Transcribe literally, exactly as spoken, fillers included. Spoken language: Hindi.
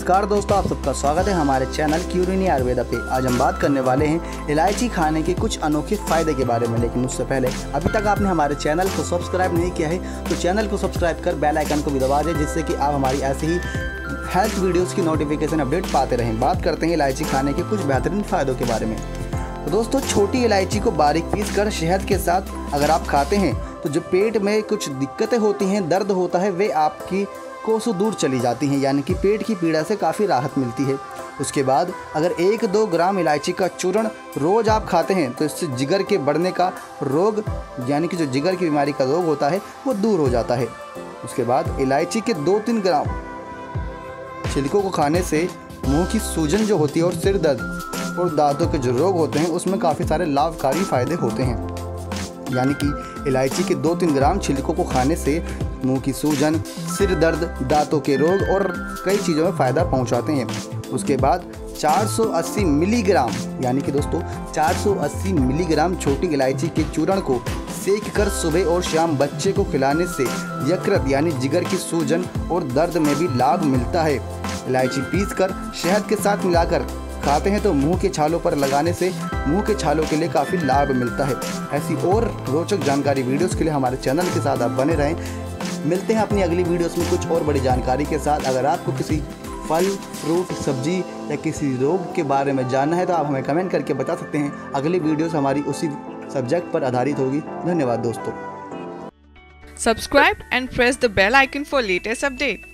नमस्कार दोस्तों, आप सबका स्वागत है हमारे चैनल क्यूरिनी आयुर्वेदा पे। आज हम बात करने वाले हैं इलायची खाने के कुछ अनोखे फ़ायदे के बारे में। लेकिन उससे पहले अभी तक आपने हमारे चैनल को सब्सक्राइब नहीं किया है तो चैनल को सब्सक्राइब कर बेल आइकन को भी दबा दें, जिससे कि आप हमारी ऐसे ही हेल्थ वीडियोज़ की नोटिफिकेशन अपडेट पाते रहें। बात करते हैं इलायची खाने के कुछ बेहतरीन फ़ायदों के बारे में। तो दोस्तों, छोटी इलायची को बारीक पीस कर शहद के साथ अगर आप खाते हैं तो जो पेट में कुछ दिक्कतें होती हैं, दर्द होता है, वे आपकी कोसों दूर चली जाती हैं, यानी कि पेट की पीड़ा से काफ़ी राहत मिलती है। उसके बाद अगर एक दो ग्राम इलायची का चूर्ण रोज़ आप खाते हैं तो इससे जिगर के बढ़ने का रोग, यानी कि जो जिगर की बीमारी का रोग होता है, वो दूर हो जाता है। उसके बाद इलायची के दो तीन ग्राम छिलकों को खाने से मुंह की सूजन जो होती है और सिर दर्द और दांतों के जो रोग होते हैं उसमें काफ़ी सारे लाभकारी फ़ायदे होते हैं। यानी कि इलायची के दो तीन ग्राम छिलकों को खाने से मुंह की सूजन, सिर दर्द, दांतों के रोग और कई चीज़ों में फ़ायदा पहुंचाते हैं। उसके बाद चार सौ अस्सी मिलीग्राम, यानी कि दोस्तों चार सौ अस्सी मिलीग्राम छोटी इलायची के चूर्ण को सेक कर सुबह और शाम बच्चे को खिलाने से यकृत यानी जिगर की सूजन और दर्द में भी लाभ मिलता है। इलायची पीस कर शहद के साथ मिलाकर खाते हैं तो मुंह के छालों पर लगाने से मुंह के छालों के लिए काफ़ी लाभ मिलता है। ऐसी और रोचक जानकारी वीडियोस के लिए हमारे चैनल के साथ आप बने रहें। मिलते हैं अपनी अगली वीडियोस में कुछ और बड़ी जानकारी के साथ। अगर आपको किसी फल, फ्रूट, सब्जी या किसी रोग के बारे में जानना है तो आप हमें कमेंट करके बता सकते हैं। अगली वीडियोस हमारी उसी सब्जेक्ट पर आधारित होगी। धन्यवाद दोस्तों। Subscribe and press the bell icon for latest updates.